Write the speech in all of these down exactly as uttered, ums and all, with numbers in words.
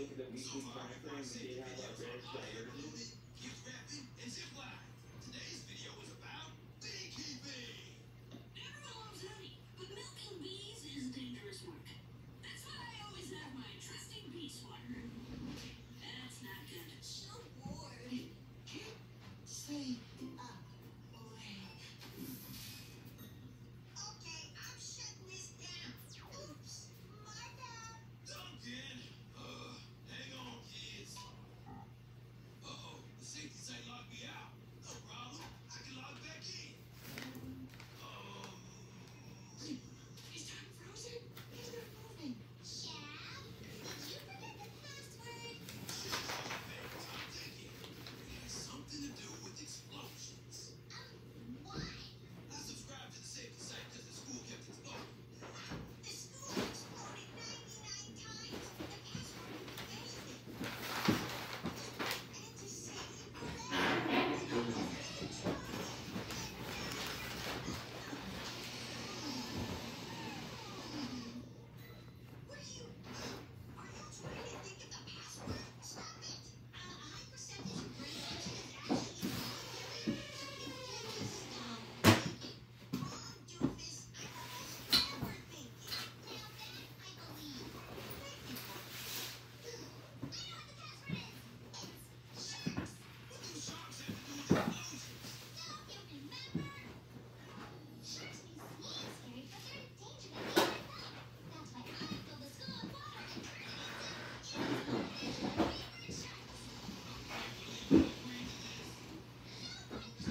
So far, we've watched safety videos on hot air ballooning, gift wrapping, and zip line. Today's video is about beekeeping. Everyone loves honey, but milking bees is dangerous work. That's why I always have my trusting bee swatter. That's not good. So bored. Stay up. Okay, I'm shutting this down. Oops, my bad. Duncan! Uh, hang on, kids. Uh-oh, the safety site locked me out. No problem. I can log back in. Um... Is time frozen? He's not moving. Shab, did you forget the password? Thanks, I'm thinking. It has something to do with explosions. Um, why? I subscribed to the safety site because the school kept exploding. The school exploded ninety-nine times. The password evaded it. And it's a safety What are you? Are you trying to think of the password? Stop it! A high percentage of brain function is actually involuntary, so you can't just stop thinking. Wrong, doofus. I'm almost never thinking. Now that I believe. Thank you, Mark. I know what the password is. It's sharks. What do sharks have to do with explosions? Don't you remember? Sharks may seem scary, but they're a danger to me and my thumb. That's why I fill the school with water and turn it into instant favorite sharks. I can't believe you agreed to this.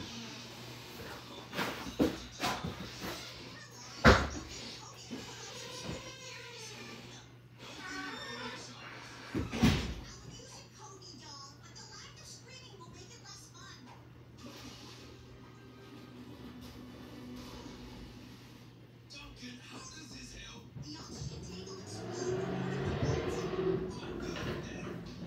I'm using Cody doll, but the lack of screaming will make it less fun. Duncan, how does this help? The oxygen tangle exploded in one of the I'm points. good at that.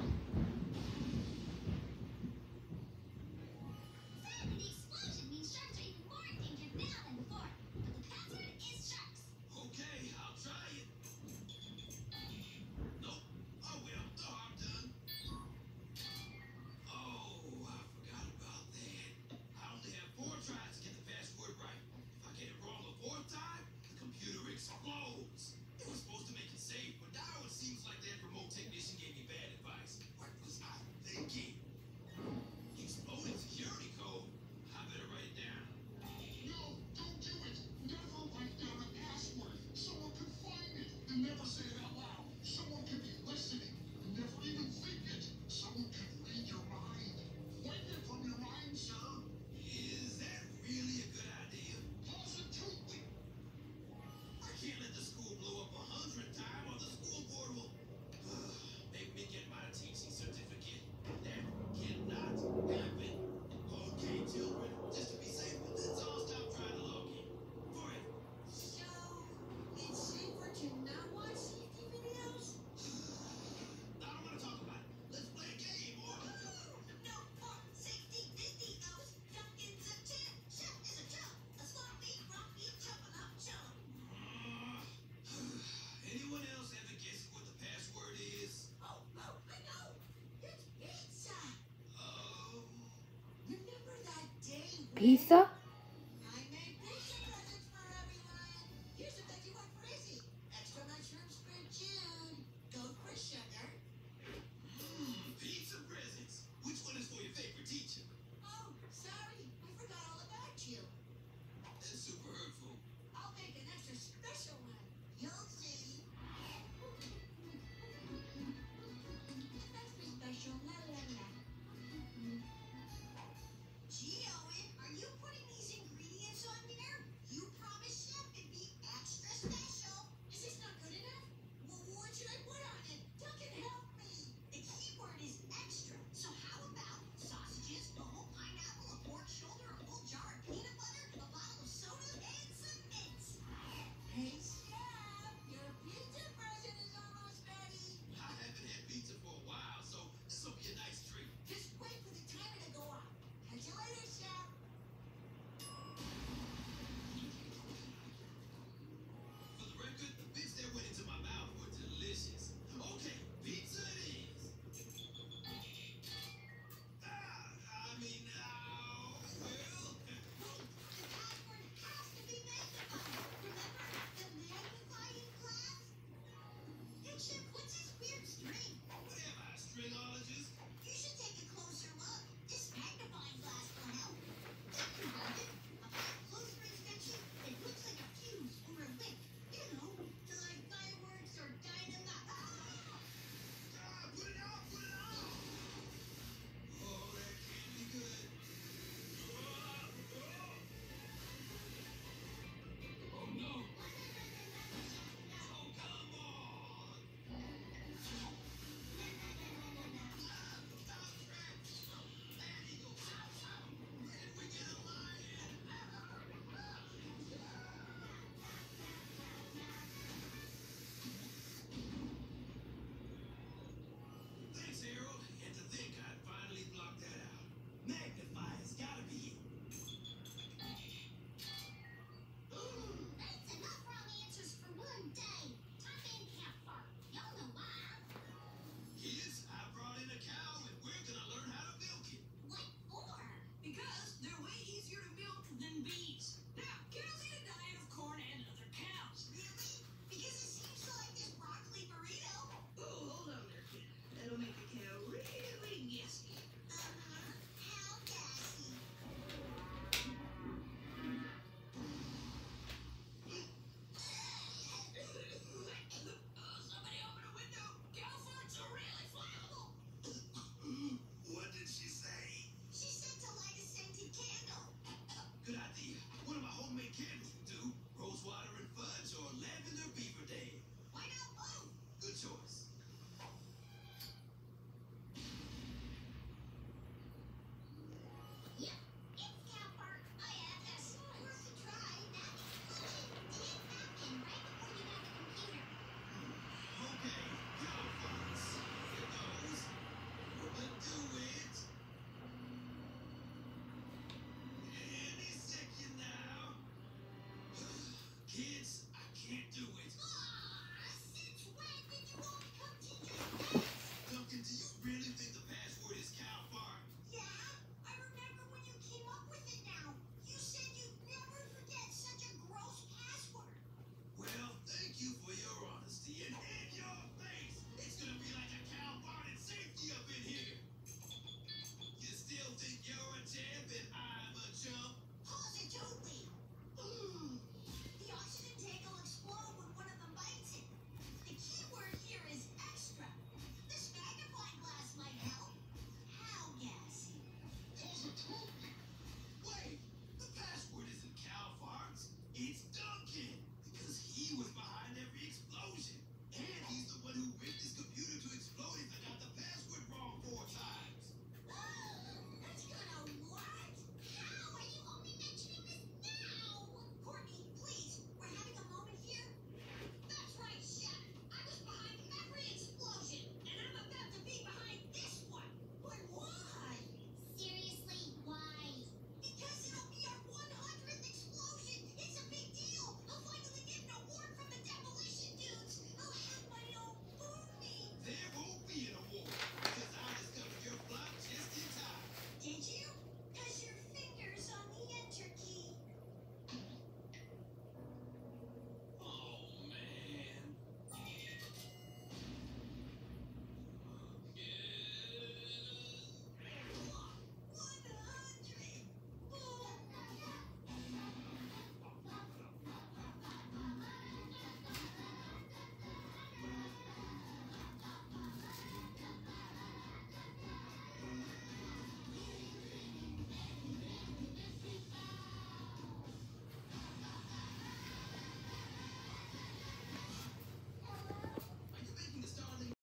Sadly, the explosion means sharks are even more endangered now than before. But the password is sharks. Okay, I'll try it. Nope. Oh well, no harm done. Oh, I forgot about that. I only have four tries to get the password right. If I get it wrong a fourth time, the computer explodes. It was supposed to make it safe, but now it seems like that remote technician gave me bad advice. What was I thinking? Exploding security code. I better write it down. No, don't do it. Never write down a password. Someone could find it and never say it out loud. Someone could be listening and never even think it. Someone could read your mind. Wipe it from your mind, sir. Is that really a good idea? Positively. I can't let the school blow up a hundred times or the school board will make me get my teaching certificate. That cannot happen. Okay, children, just to be safe, let's all stop trying to log in. Forever. So, it's safer to not watch safety videos? I don't want to talk about it. Let's play a game or... No more safety Disney goes. Duncan's a champ. Chef is a chump. A sloppy, rocky, jumping up chump. Anyone else ever guess what the password is? Oh, oh, I know. It's pizza. Um... Remember that day when... Pizza?